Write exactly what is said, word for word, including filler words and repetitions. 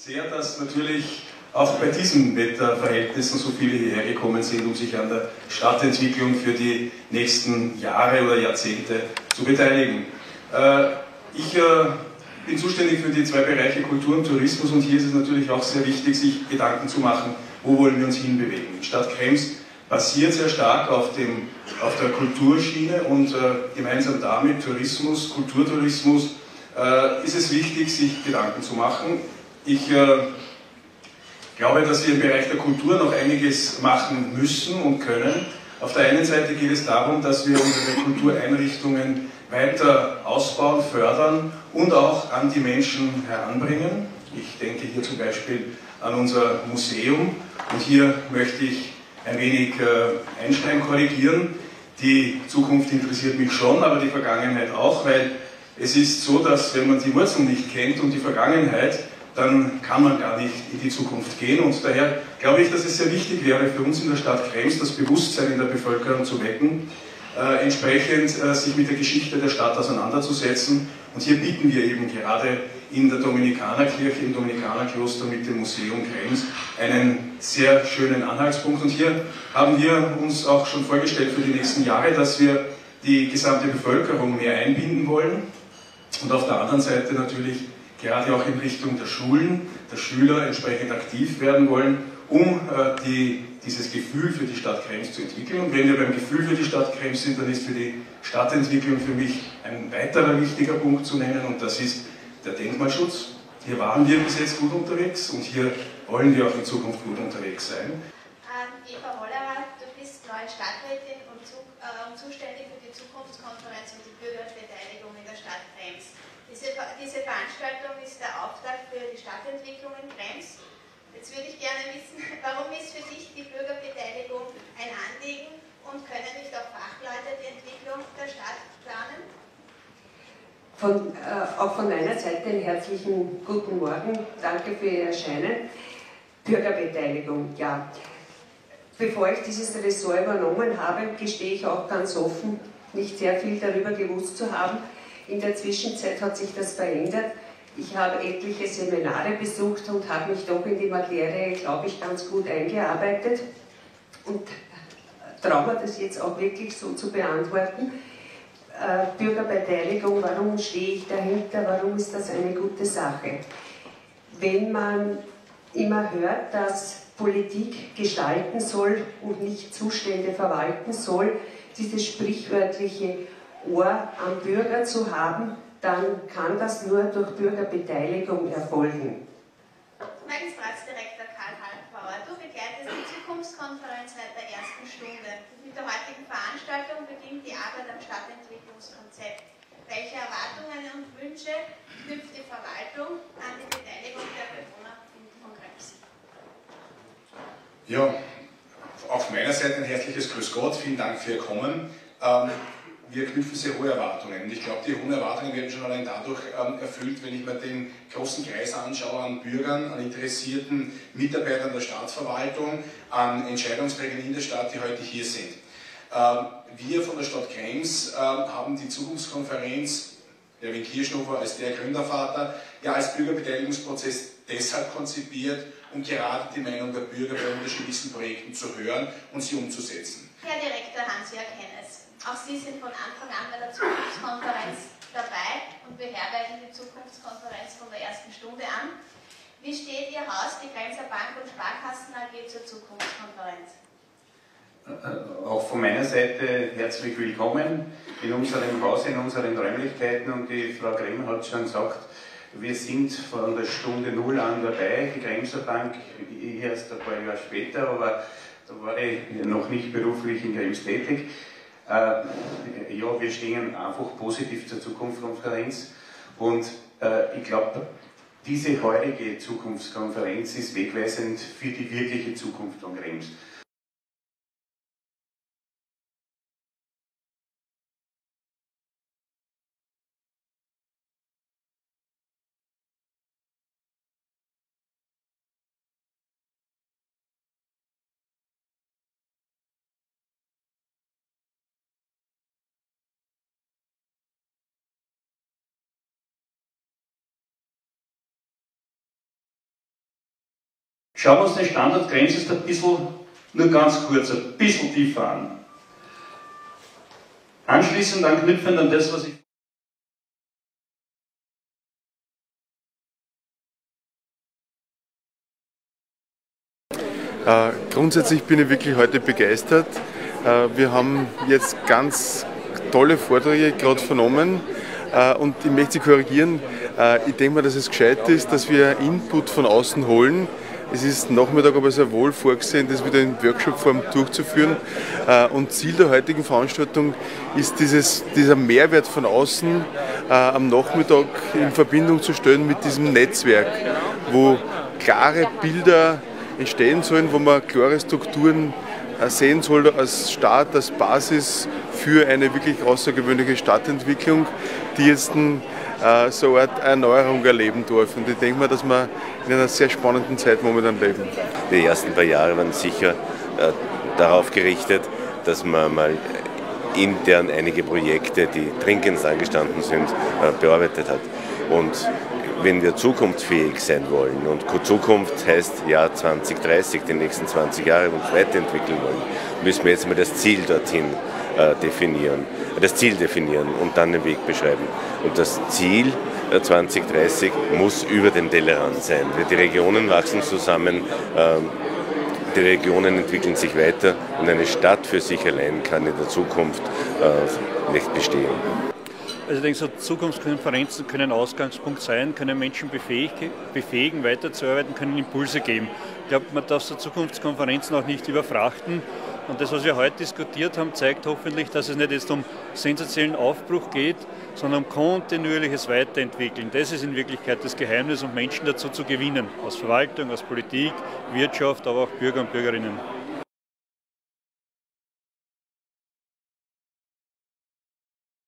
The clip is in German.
sehr, dass natürlich auch bei diesen Wetterverhältnissen so viele hierher gekommen sind, um sich an der Stadtentwicklung für die nächsten Jahre oder Jahrzehnte zu beteiligen. Ich bin zuständig für die zwei Bereiche Kultur und Tourismus und hier ist es natürlich auch sehr wichtig, sich Gedanken zu machen, wo wollen wir uns hinbewegen. Die Stadt Krems basiert sehr stark auf, dem, auf der Kulturschiene und äh, gemeinsam damit Tourismus, Kulturtourismus, äh, ist es wichtig, sich Gedanken zu machen. Ich äh, glaube, dass wir im Bereich der Kultur noch einiges machen müssen und können. Auf der einen Seite geht es darum, dass wir unsere Kultureinrichtungen weiter ausbauen, fördern und auch an die Menschen heranbringen. Ich denke hier zum Beispiel an unser Museum und hier möchte ich ein wenig äh, Einstein korrigieren. Die Zukunft interessiert mich schon, aber die Vergangenheit auch, weil es ist so, dass wenn man die Wurzeln nicht kennt und die Vergangenheit, dann kann man gar nicht in die Zukunft gehen und daher glaube ich, dass es sehr wichtig wäre für uns in der Stadt Krems, das Bewusstsein in der Bevölkerung zu wecken, äh, entsprechend äh, sich mit der Geschichte der Stadt auseinanderzusetzen und hier bieten wir eben gerade in der Dominikanerkirche, im Dominikanerkloster mit dem Museum Krems einen sehr schönen Anhaltspunkt und hier haben wir uns auch schon vorgestellt für die nächsten Jahre, dass wir die gesamte Bevölkerung mehr einbinden wollen und auf der anderen Seite natürlich gerade auch in Richtung der Schulen, der Schüler entsprechend aktiv werden wollen, um äh, die, dieses Gefühl für die Stadt Krems zu entwickeln. Und wenn wir beim Gefühl für die Stadt Krems sind, dann ist für die Stadtentwicklung für mich ein weiterer wichtiger Punkt zu nennen und das ist der Denkmalschutz. Hier waren wir bis jetzt gut unterwegs und hier wollen wir auch in Zukunft gut unterwegs sein. Ähm, Eva Hollerer, du bist neue Stadträtin und, zu, äh, und zuständig für die Zukunftskonferenz und die Bürgerbeteiligung in der Stadt Krems. Diese, diese Veranstaltung ist der Auftakt für die Stadtentwicklung in Krems. Jetzt würde ich gerne wissen, warum ist für dich die Bürgerbeteiligung ein Anliegen und können nicht auch Fachleute die Entwicklung der Stadt planen? Von, äh, auch von meiner Seite einen herzlichen guten Morgen. Danke für Ihr Erscheinen. Bürgerbeteiligung, ja. Bevor ich dieses Ressort übernommen habe, gestehe ich auch ganz offen, nicht sehr viel darüber gewusst zu haben. In der Zwischenzeit hat sich das verändert. Ich habe etliche Seminare besucht und habe mich doch in die Materie, glaube ich, ganz gut eingearbeitet und traue mir das jetzt auch wirklich so zu beantworten. Äh, Bürgerbeteiligung, warum stehe ich dahinter, warum ist das eine gute Sache? Wenn man immer hört, dass Politik gestalten soll und nicht Zustände verwalten soll, dieses sprichwörtliche Ohr am Bürger zu haben, dann kann das nur durch Bürgerbeteiligung erfolgen. Magistratsdirektor Karl Halbauer, du begleitest die Zukunftskonferenz seit der ersten Stunde. Mit der heutigen Veranstaltung beginnt die Arbeit am Stadtentwicklungskonzept. Welche Erwartungen und Wünsche knüpft die Verwaltung an die Beteiligung der Bewohner von Krems? Ja, auch von meiner Seite ein herzliches Grüß Gott, vielen Dank für Ihr Kommen. Ähm, Wir knüpfen sehr hohe Erwartungen und ich glaube, die hohen Erwartungen werden schon allein dadurch ähm, erfüllt, wenn ich mir den großen Kreis anschaue an Bürgern, an interessierten Mitarbeitern der Stadtverwaltung, an Entscheidungsträgern in der Stadt, die heute hier sind. Ähm, wir von der Stadt Krems äh, haben die Zukunftskonferenz, Erwin Kirschnofer als der Gründervater, ja als Bürgerbeteiligungsprozess deshalb konzipiert, um gerade die Meinung der Bürger bei unterschiedlichsten Projekten zu hören und sie umzusetzen. Herr Direktor Hans-Jörg Hennes, auch Sie sind von Anfang an bei der Zukunftskonferenz dabei und beherbergen die Zukunftskonferenz von der ersten Stunde an. Wie steht Ihr Haus, die Kremser Bank und Sparkassen A G zur Zukunftskonferenz? Auch von meiner Seite herzlich willkommen in unserem Haus, in unseren Räumlichkeiten und die Frau Kremm hat schon gesagt, wir sind von der Stunde Null an dabei, die Kremser Bank, ich erst ein paar Jahre später, aber da war ich noch nicht beruflich in Krems tätig. Äh, ja, wir stehen einfach positiv zur Zukunftskonferenz und äh, ich glaube, diese heutige Zukunftskonferenz ist wegweisend für die wirkliche Zukunft von Krems. Schauen wir uns den Standort Krems jetzt ein bisschen, nur ganz kurz, ein bisschen tiefer an. Anschließend anknüpfend an das, was ich Äh, grundsätzlich bin ich wirklich heute begeistert. Äh, wir haben jetzt ganz tolle Vorträge gerade vernommen äh, und ich möchte Sie korrigieren. Äh, ich denke mal, dass es gescheit ist, dass wir Input von außen holen. Es ist Nachmittag aber sehr wohl vorgesehen, das wieder in Workshop-Form durchzuführen. Äh, und Ziel der heutigen Veranstaltung ist, dieses, dieser Mehrwert von außen äh, am Nachmittag in Verbindung zu stellen mit diesem Netzwerk, wo klare Bilder entstehen sollen, wo man klare Strukturen sehen soll als Start, als Basis für eine wirklich außergewöhnliche Stadtentwicklung, die jetzt äh, so eine Art Erneuerung erleben darf. Und ich denke mal, dass wir in einer sehr spannenden Zeit momentan leben. Die ersten paar Jahre waren sicher äh, darauf gerichtet, dass man mal intern einige Projekte, die dringend angestanden sind, äh, bearbeitet hat. Und wenn wir zukunftsfähig sein wollen, und Zukunft heißt Jahr zwanzig dreißig, die nächsten zwanzig Jahre uns weiterentwickeln wollen, müssen wir jetzt mal das Ziel dorthin äh, definieren, das Ziel definieren und dann den Weg beschreiben. Und das Ziel äh, zwanzig dreißig muss über den Tellerrand sein. Die Regionen wachsen zusammen, äh, die Regionen entwickeln sich weiter und eine Stadt für sich allein kann in der Zukunft äh, nicht bestehen. Also ich denke, so Zukunftskonferenzen können Ausgangspunkt sein, können Menschen befähigen, weiterzuarbeiten, können Impulse geben. Ich glaube, man darf so Zukunftskonferenzen auch nicht überfrachten. Und das, was wir heute diskutiert haben, zeigt hoffentlich, dass es nicht jetzt um sensationellen Aufbruch geht, sondern um kontinuierliches Weiterentwickeln. Das ist in Wirklichkeit das Geheimnis, um Menschen dazu zu gewinnen, aus Verwaltung, aus Politik, Wirtschaft, aber auch Bürger und Bürgerinnen.